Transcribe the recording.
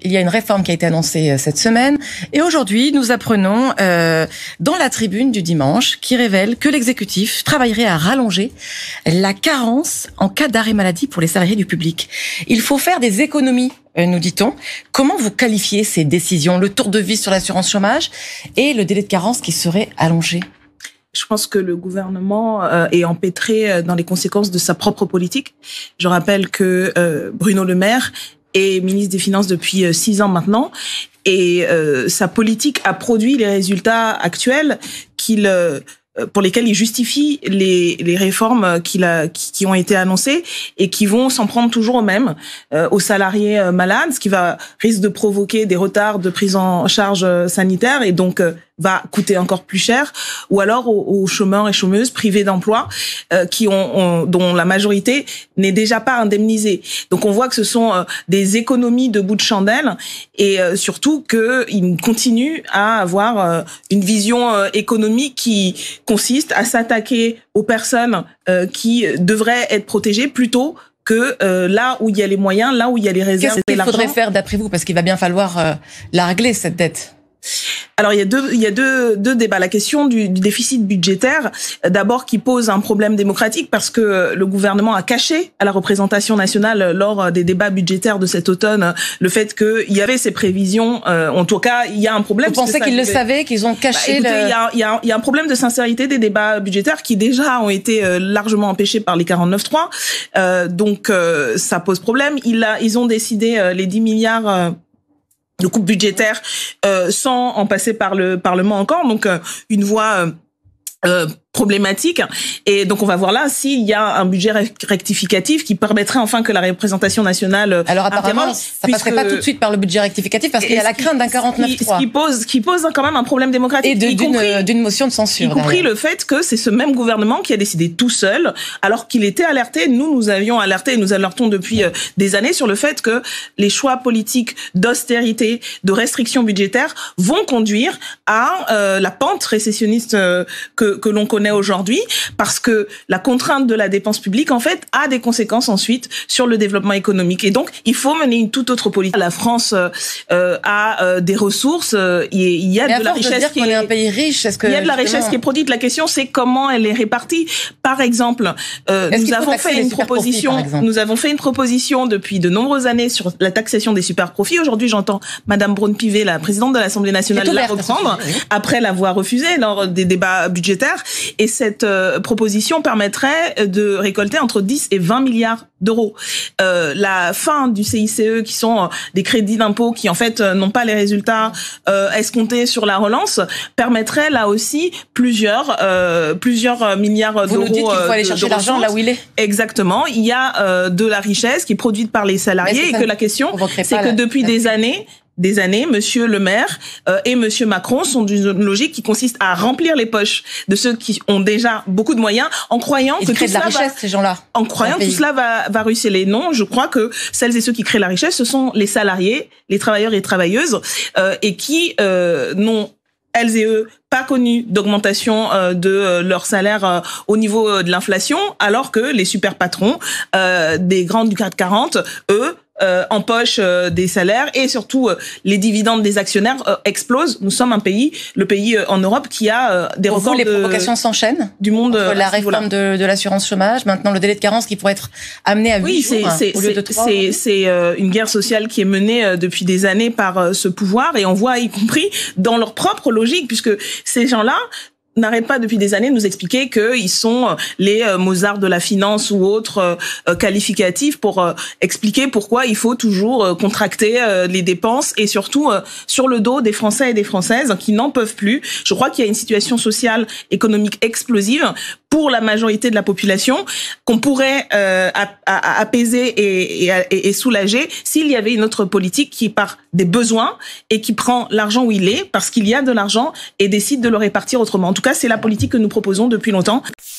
Il y a une réforme qui a été annoncée cette semaine. Et aujourd'hui, nous apprenons dans la tribune du dimanche qui révèle que l'exécutif travaillerait à rallonger la carence en cas d'arrêt maladie pour les salariés du public. Il faut faire des économies, nous dit-on. Comment vous qualifiez ces décisions? Le tour de vis sur l'assurance chômage et le délai de carence qui serait allongé? Je pense que le gouvernement est empêtré dans les conséquences de sa propre politique. Je rappelle que Bruno Le Maire est ministre des Finances depuis 6 ans maintenant, et sa politique a produit les résultats actuels pour lesquels il justifie les réformes qui ont été annoncées et qui vont s'en prendre toujours aux salariés malades, ce qui risque de provoquer des retards de prise en charge sanitaire et donc va coûter encore plus cher, ou alors aux chômeurs et chômeuses privés d'emploi dont la majorité n'est déjà pas indemnisée. Donc on voit que ce sont des économies de bout de chandelle et surtout qu'ils continuent à avoir une vision économique qui consiste à s'attaquer aux personnes qui devraient être protégées plutôt que là où il y a les moyens, là où il y a les réserves. Qu'est-ce qu'il faudrait faire d'après vous? Parce qu'il va bien falloir la régler, cette dette. Alors il y a deux débats. La question du déficit budgétaire, d'abord, qui pose un problème démocratique parce que le gouvernement a caché à la représentation nationale lors des débats budgétaires de cet automne le fait qu'il y avait ces prévisions. En tout cas, il y a un problème. Vous pensez qu'ils le savaient, qu'ils ont caché il y a un problème de sincérité des débats budgétaires qui déjà ont été largement empêchés par les 49.3. Donc ça pose problème. Ils ont décidé les 10 milliards de coupe budgétaire sans en passer par le Parlement encore, donc une voie problématique. Et donc on va voir là s'il y a un budget rectificatif qui permettrait enfin que la représération nationale. Alors apparemment ça passerait pas tout de suite par le budget rectificatif parce qu'il y a la crainte d'un 49.3. Ce qui pose quand même un problème démocratique et d'une motion de censure. Y compris le fait que c'est ce même gouvernement qui a décidé tout seul, alors qu'il était alerté. Nous avions alerté et nous alertons depuis des années sur le fait que les choix politiques d'austérité, de restrictions budgétaires vont conduire à la pente récessionniste que l'on connaît aujourd'hui, parce que la contrainte de la dépense publique, en fait, a des conséquences ensuite sur le développement économique. Et donc, il faut mener une toute autre politique. La France a des ressources, il y a de la richesse qui est un pays riche. Il y a de la richesse qui est produite. La question, c'est comment elle est répartie. Par exemple, nous avons fait une proposition depuis de nombreuses années sur la taxation des super profits. Aujourd'hui, j'entends Madame Braun-Pivet, la présidente de l'Assemblée nationale, la reprendre après l'avoir refusée lors des débats budgétaires. Et cette proposition permettrait de récolter entre 10 et 20 milliards d'euros. La fin du CICE, qui sont des crédits d'impôt qui en fait n'ont pas les résultats escomptés sur la relance, permettrait là aussi plusieurs milliards d'euros. Vous nous dites qu'il faut aller chercher l'argent là où il est. Exactement. Il y a de la richesse qui est produite par les salariés et que la question, c'est que depuis des années, Monsieur Le Maire et Monsieur Macron sont d'une logique qui consiste à remplir les poches de ceux qui ont déjà beaucoup de moyens, en croyant que tout cela va ruisseler. Non, je crois que celles et ceux qui créent la richesse, ce sont les salariés, les travailleurs et travailleuses, et qui n'ont elles et eux pas connu d'augmentation de leur salaire au niveau de l'inflation, alors que les super patrons des grands du CAC 40, eux, empochent des salaires et surtout les dividendes des actionnaires explosent. Nous sommes le pays en Europe qui a des records. Les provocations s'enchaînent du monde. La réforme de l'assurance chômage, maintenant le délai de carence qui pourrait être amené à 8 jours au lieu de 3. C'est une guerre sociale qui est menée depuis des années par ce pouvoir, et on voit y compris dans leur propre logique, puisque ces gens-là n'arrêtent pas depuis des années de nous expliquer qu'ils sont les Mozart de la finance ou autres qualificatifs pour expliquer pourquoi il faut toujours contracter les dépenses, et surtout sur le dos des Français et des Françaises qui n'en peuvent plus. Je crois qu'il y a une situation sociale, économique explosive pour la majorité de la population qu'on pourrait apaiser et soulager s'il y avait une autre politique qui part des besoins et qui prend l'argent où il est, parce qu'il y a de l'argent, et décide de le répartir autrement. En tout cas, c'est la politique que nous proposons depuis longtemps.